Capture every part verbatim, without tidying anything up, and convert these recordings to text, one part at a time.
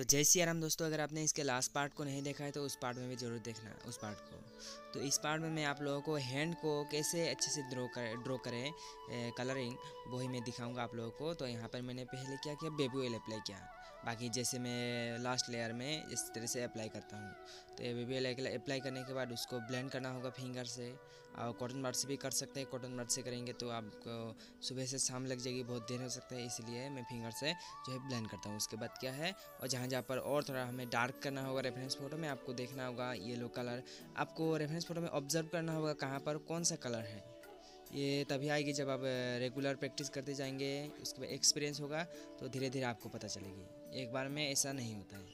जय सिया राम दोस्तों, अगर आपने इसके लास्ट पार्ट को नहीं देखा है तो उस पार्ट में भी ज़रूर देखना उस पार्ट को। तो इस पार्ट में मैं आप लोगों को हैंड को कैसे अच्छे से ड्रॉ कर ड्रॉ करें कलरिंग, वही मैं दिखाऊंगा आप लोगों को। तो यहाँ पर मैंने पहले क्या किया, बेबी ऑयल अप्लाई किया। बाकी जैसे मैं लास्ट लेयर में इस तरह से अप्लाई करता हूँ। तो ये बेबी ऑयल अप्लाई करने के बाद उसको ब्लेंड करना होगा फिंगर से, और कॉटन बड से भी कर सकते हैं। कॉटन बड से करेंगे तो आपको सुबह से शाम लग जाएगी, बहुत देर हो सकता है, इसलिए मैं फिंगर से जो है ब्लेंड करता हूँ। उसके बाद क्या है, और जहाँ जहाँ पर और थोड़ा हमें डार्क करना होगा रेफरेंस फ़ोटो में, आपको देखना होगा येलो कलर। आपको रेफरेंस फ़ोटो में ऑब्जर्व करना होगा कहाँ पर कौन सा कलर है। ये तभी आएगी जब आप रेगुलर प्रैक्टिस करते जाएंगे, उसके बाद एक्सपीरियंस होगा तो धीरे धीरे आपको पता चलेगी। एक बार में ऐसा नहीं होता है।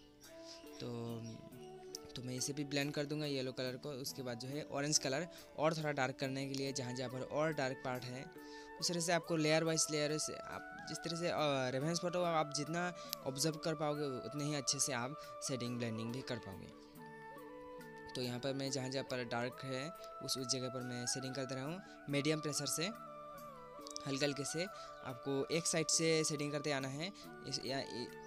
तो तो मैं इसे भी ब्लेंड कर दूंगा येलो कलर को। उसके बाद जो है ऑरेंज कलर और थोड़ा डार्क करने के लिए जहाँ जहाँ पर और डार्क पार्ट है, उस तरह से आपको लेयर वाइज लेयर से आप जिस तरह से रेफरेंस फोटो आप जितना ऑब्जर्व कर पाओगे उतने ही अच्छे से आप शेडिंग ब्लेंडिंग भी कर पाओगे। तो यहाँ पर मैं जहाँ जहाँ पर डार्क है उस उस जगह पर मैं शेडिंग कर दे रहा हूँ मीडियम प्रेशर से। हल्के हल्के से आपको एक साइड से शेडिंग करते आना है। इस या,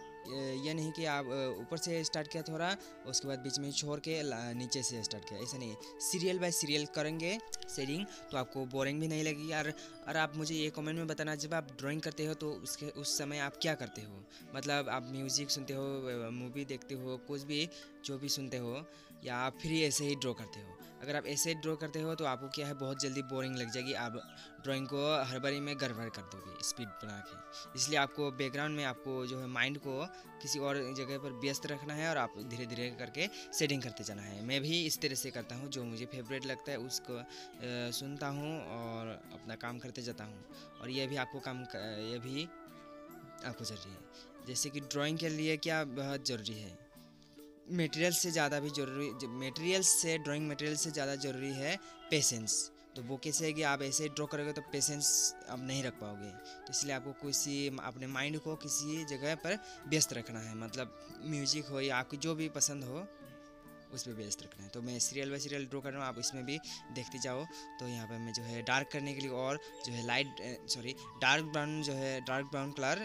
यह नहीं कि आप ऊपर से स्टार्ट किया थोड़ा, उसके बाद बीच में छोड़ के नीचे से स्टार्ट किया, ऐसा नहीं। सीरियल बाय सीरियल करेंगे शेडिंग तो आपको बोरिंग भी नहीं लगेगी। यार और आप मुझे ये कमेंट में बताना, जब आप ड्राइंग करते हो तो उसके उस समय आप क्या करते हो। मतलब आप म्यूज़िक सुनते हो, मूवी देखते हो, कुछ भी जो भी सुनते हो, या आप फिर ऐसे ही ड्रॉ करते हो। अगर आप ऐसे ड्रॉ करते हो तो आपको क्या है, बहुत जल्दी बोरिंग लग जाएगी। आप ड्राइंग को हर बारी में गड़बड़ कर दोगे स्पीड बना के। इसलिए आपको बैकग्राउंड में आपको जो है माइंड को किसी और जगह पर व्यस्त रखना है और आप धीरे धीरे करके शेडिंग करते जाना है। मैं भी इस तरह से करता हूँ, जो मुझे फेवरेट लगता है उसको आ, सुनता हूँ और अपना काम करते जाता हूँ। और ये भी आपको काम ये भी आपको ज़रूरी है। जैसे कि ड्राइंग के लिए क्या बहुत ज़रूरी है, मटेरियल से ज़्यादा भी ज़रूरी मटेरियल से ड्राइंग मटेरियल से ज़्यादा ज़रूरी है पेशेंस। तो वो कैसे है कि आप ऐसे ड्रॉ करोगे तो पेशेंस आप नहीं रख पाओगे। तो इसलिए आपको किसी अपने माइंड को किसी जगह पर व्यस्त रखना है। मतलब म्यूजिक हो या आपको जो भी पसंद हो उस पर व्यस्त रखना है। तो मैं सीरियल बाय सीरियल ड्रॉ कर रहा हूँ, आप इसमें भी देखते जाओ। तो यहाँ पर मैं जो है डार्क करने के लिए और जो है लाइट सॉरी डार्क ब्राउन जो है डार्क ब्राउन कलर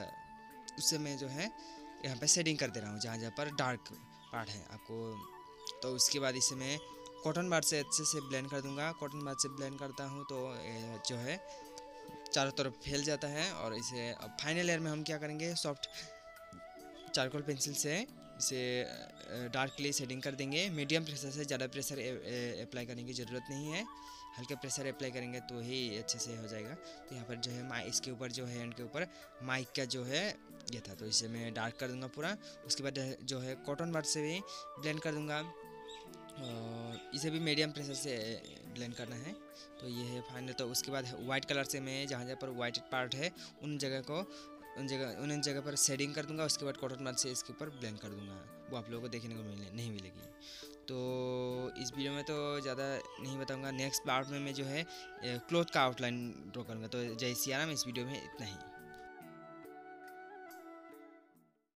उससे मैं जो है यहाँ पर शेडिंग कर दे रहा हूँ जहाँ जहाँ पर डार्क पार्ट है आपको। तो उसके बाद इसे मैं कॉटन बड से अच्छे से ब्लेंड कर दूंगा। कॉटन बड से ब्लेंड करता हूँ तो जो है चारों तरफ फैल जाता है। और इसे अब फाइनल लेयर में हम क्या करेंगे, सॉफ्ट चारकोल पेंसिल से इसे डार्कली शेडिंग कर देंगे। मीडियम प्रेशर से, ज़्यादा प्रेशर अप्लाई करने की ज़रूरत नहीं है। हल्के प्रेशर अप्लाई करेंगे तो ही अच्छे से हो जाएगा। तो यहाँ पर जो है माइक इसके ऊपर जो है हैंड के ऊपर माइक का जो है ये था, तो इसे मैं डार्क कर दूंगा पूरा। उसके बाद जो है कॉटन बड से भी ब्लेंड कर दूंगा और इसे भी मीडियम प्रेशर से ब्लेंड करना है। तो ये है फाइनल। तो उसके बाद वाइट कलर से मैं जहाँ जहाँ पर वाइट पार्ट है उन जगह को उन जगह उन जगह पर शेडिंग कर दूंगा। उसके बाद कॉटन बड से इसके ऊपर ब्लेंड कर दूंगा। वो आप लोगों को देखने को मिलने नहीं मिलेगी। तो इस वीडियो में तो ज़्यादा नहीं बताऊंगा। नेक्स्ट पार्ट में मैं जो है क्लॉथ का आउटलाइन ड्रॉ करूँगा। तो जय सिया राम, इस वीडियो में इतना ही।